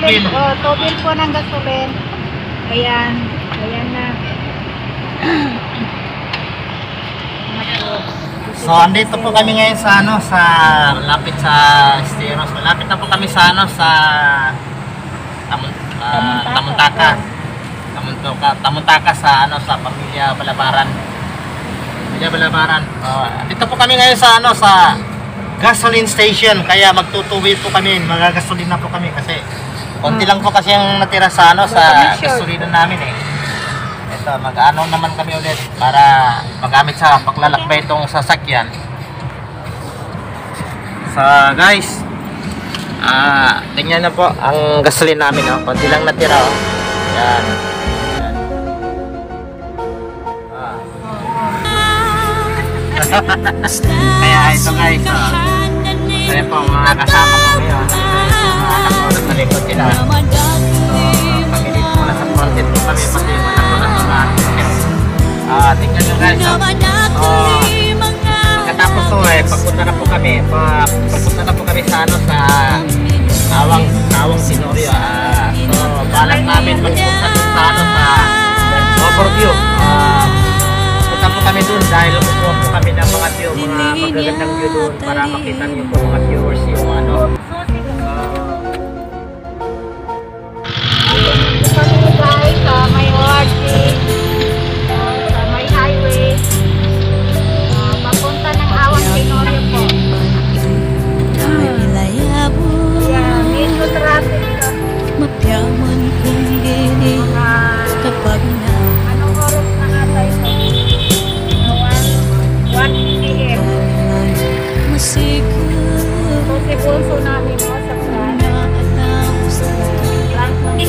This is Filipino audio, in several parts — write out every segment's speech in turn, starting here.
Tubil. Tubil po ng gasolin. Ayan. Ayan na. So, andito po kami ngayon sa sa lapit sa Esteros. Malapit na po kami sa sa Tamuntaka sa sa Pamilya Balabaran. Pamilya Balabaran. Andito po kami ngayon sa sa gasoline station, kaya magtutuwi po kami, magagasolina po kami kasi konti lang po kasi ang natira sa sa gasolina namin eh. Ito, mag-ano naman kami ulit para magamit sa paglalakbay itong sasakyan. So guys, tingnan na po ang gasolina namin, konti lang natira oh. Yan. Kaya ito guys, kaya po mga kasama ko ngayon, mga anak ko na sa likod sila. So kami dito mula sa content po kami, pati yung anak ko na sa mga tingnan nyo guys. So pagkatapos to pagpunta na po kami, sa sa Awang Sinorio. So balak namin magpunta sa sa overview. Punta po kami dun dahil kukuha po kami ng mga view, mga magagandang view dun para makita niyo po mga viewers yung guys, sa may ORT, sa may highway, papunta ng Awang Sinorio po. Yeah, medyo traffic ka. Anong oras na nga tayo? 1 p.m. So, si Bunso namin sa plan. Plan po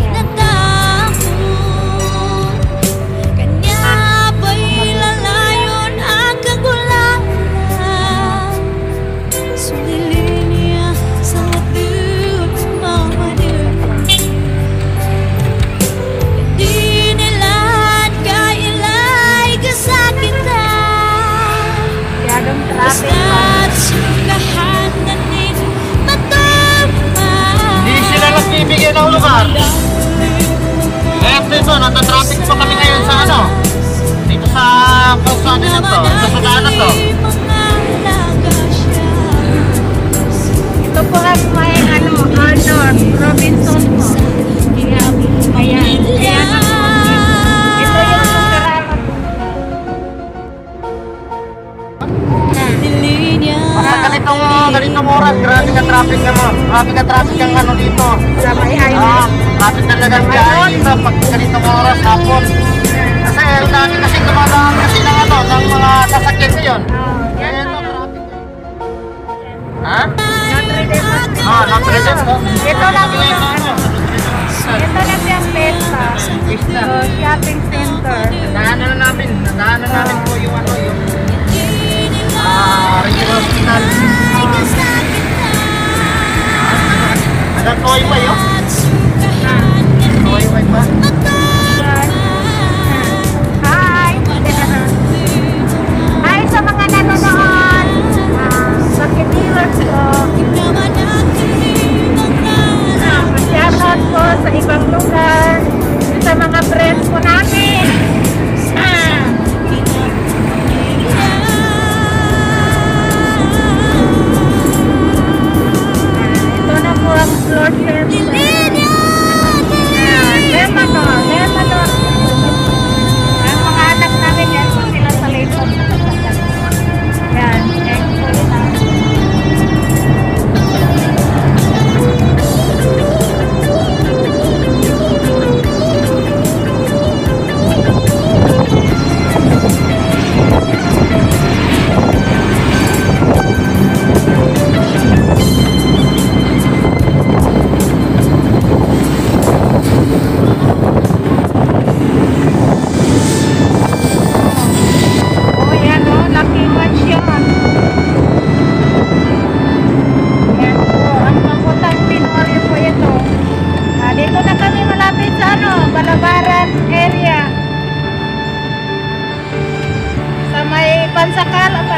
hindi sila nagbibigay ng lugar. Kaya dito, natatraffic pa kami ngayon sa dito sa kalsada na to, sa sadaan na to. ito po ang may Arnold Robinson po. Ayan. Ayan ako. Ito yung lugar po. Ganitong oras, grabe ka traffic naman. Grabe ka traffic ang dito. Sa may highway. Traffic talaga biyahe dito pag ganitong oras hapon. Kasi ang dami kasi dumadaan kasi ng ng mga sasakyan ngayon. Kaya ito traffic. Ha? Notre Dame. Notre Dame. Ito lang po. Ito lang yung Pesta. Shopping center. Nadaanan namin po yung yung regional hospital. Ada toy pa yun? Toy pa? Hi! Hi sa mga nanonood! Bakit-viewers ko! Shoutout po sa ibang lugar, sa mga friends po namin! Ito na po ang floor center. Lebanon. Ang mga anak namin yan po sila sa Lebanon. Yan. Balabaran area. Sa may Pansakal apa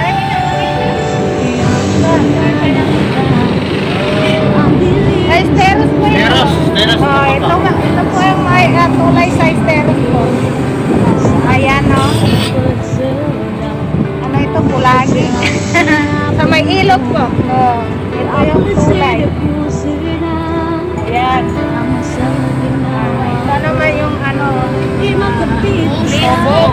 Esteros po yun. Teros po Oh, po. ito po yung may tulay size terrace po. Ayan, no? Ano ito, bulagi? Sa may ilog po. Oh, ito yung tulay. Ayan. Ito naman yung ano, lobo.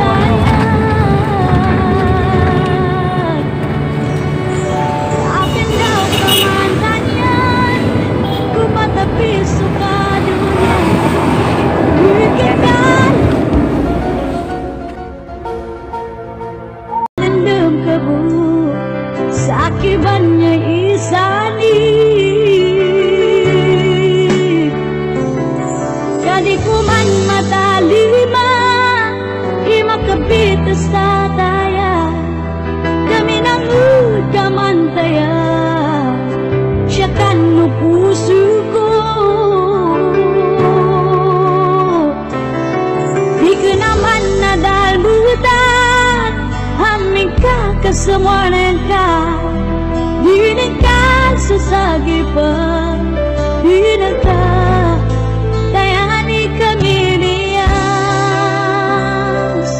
Sa akibannya isani kadi kuman matalima imakabit sa taya kami nang udamantaya siya kan mo puso ko di ka naman nadalmutan aming kakasawanan ka di na ka sasagipan di na ka kaya ni kami niyas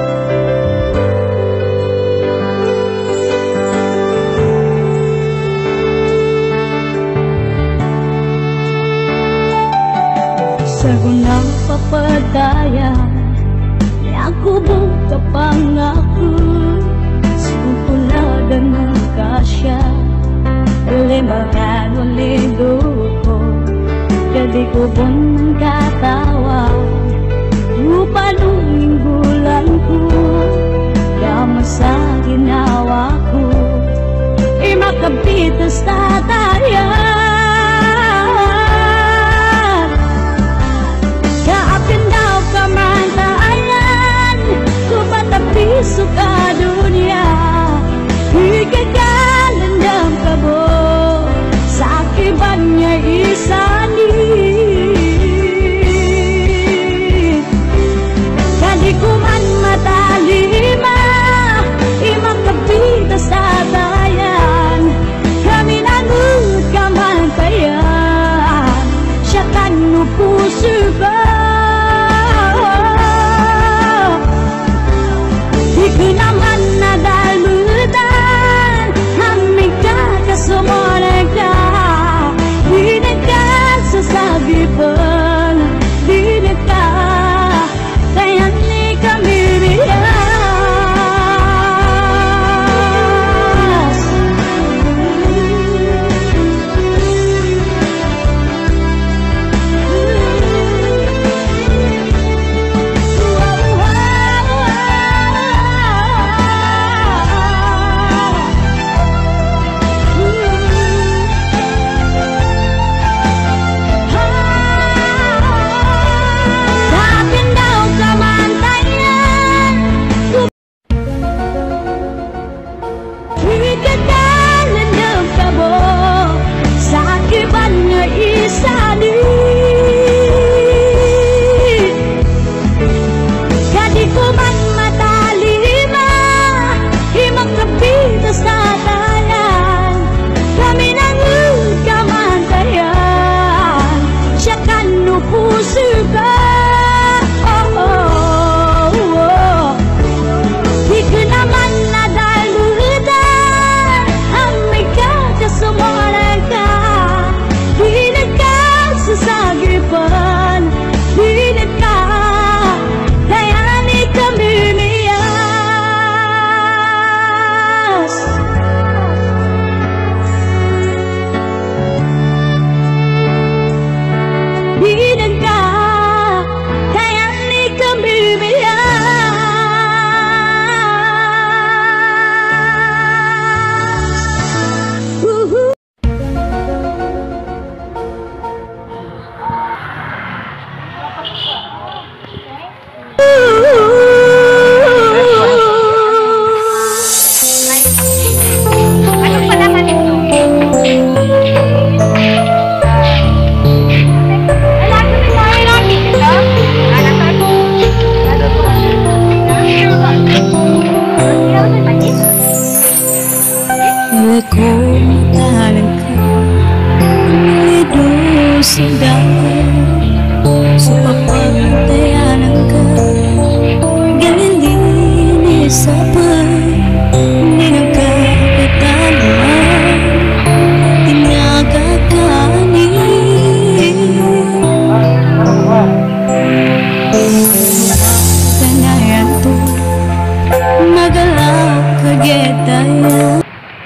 sa gunang papadaya ako buong kapangako sumuladan ng kasya limahan ulido ko jadi ko buong katawa upalungin bulan ko kama sa ginawa ko imakapitas tatayan kaapin daw kamantayan kupatapiso ka dunia ikagalandam ka mo sa akibannya isani kadi kuman matalima imakabita sa bayan kami nangud sabay Di nagkakataluan Tinagakani Kanayan to Magalak kagedaya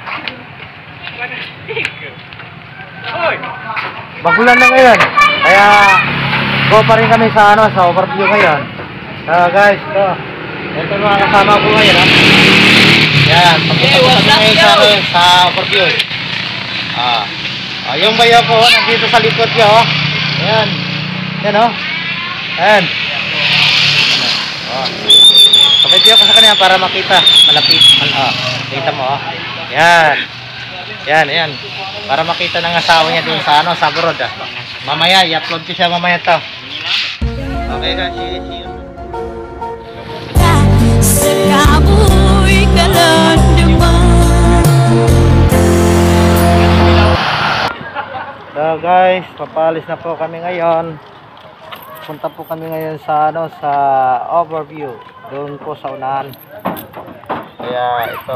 Bagulan na ngayon. Kaya go pa rin kami sa sa overview ngayon. Guys, ito yung mga kasama ko ngayon, ha. Yan, pagpunta ko kami ngayon sa overview. Yung bayo ko nandito sa likod ko, oh. Ayan. Yan, oh. Ayan. Pag-video ko sa kanya para makita malapit. Kita mo, oh. Yan. Yan. Para makita ng asawa niya dun sa sa abroad, ah. Mamaya, i-upload ko siya mamaya to. Okay guys, see you. Sekabuy kalandaman So guys, papalis na po kami ngayon. Punta po kami ngayon sa sa overview. Doon po sa unahan. Kaya ito.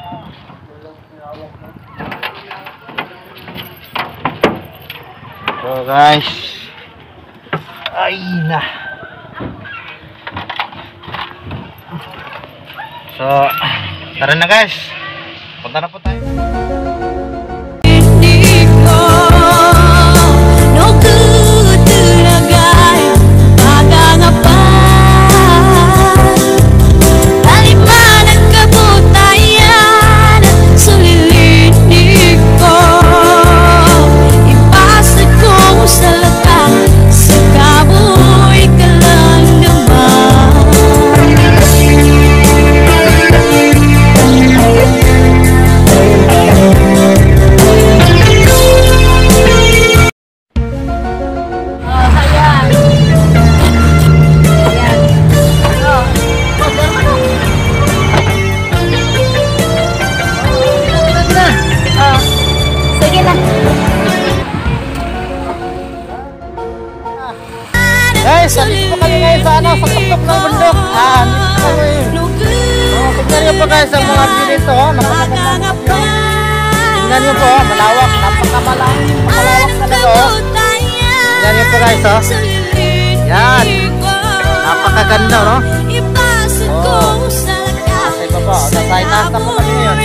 So guys, ay na. So, tara na guys. Punta na po tayo. Hindi ko no good lagay Magangapan Taliman ang kabutayan Sulilinig ko Ipasa ko sa lata Sa kaboy kalandaman Sige na. Guys, andito po kami ngayon sa sa tuktok ng bundok. Andito kami. Tingnan nyo po guys ang mga view dito. Napakaganda view. Tingnan nyo po, malawak. Napakalawak na dito. Tingnan nyo po guys, oh. Yan. Napakaganda, no? Nasa iba po. Nasa itaas na po kami ngayon.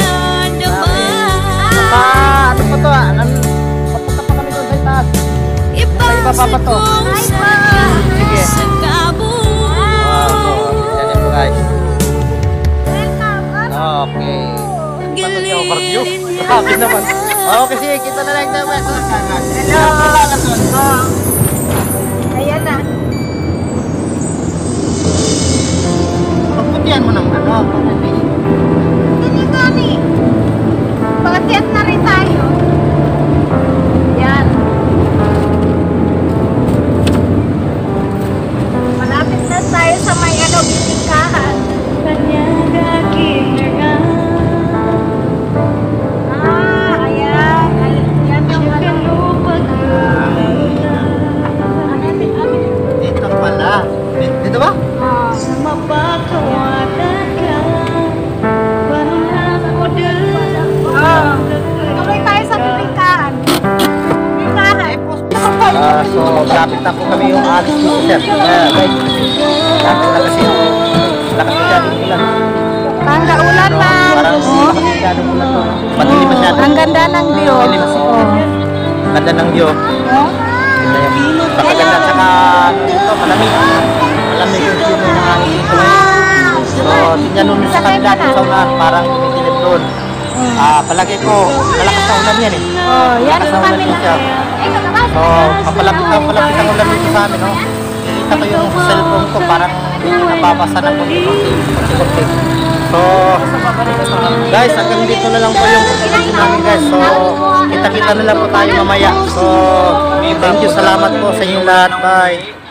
Ano po to? Papunta pa kami doon sa itaas. Sa iba pa ba to? Sige. Yan po guys. Okay. Ano yung overview? Grabe naman. Okay, sige. Kita na lang tayo. Hello. Ayan na. Pagputihan mo ng ano. Hindi kami. Pagkatiat na rin tayo. Yan. Malapit na tayo sa may bitingkahan. Ayan. Yan yung Dito pala. Dito ba? Tuloy tayo sa bitingkahan. So, malapit na po kami yung alis dito, sir. Guys, lakas na kasi yung lakas masyadong ulan. Tangga ulan na. Parang lakas masyadong ulan to. Madilim masyado. Ang ganda ng view. Ganda ng view. Ganda yung napakaganda. Saka ito, malamig. Malamig yung view ng hangin dito ngayon. So, tingnan nun sa kanila dito sa ulan. Parang dumidilim doon. Palagi ko, malakas na ulan yan eh. Yan Malakas yung na ulan kami yun siya. So, papalapit ang ulan dito sa amin, no? Kita ko yung cellphone ko, parang nababasa ng konti-konti. So, guys, hanggang dito na lang po yung pagkakas namin, guys. So, kita-kita na lang po tayo mamaya. So, thank you, salamat po sa inyong lahat. Bye!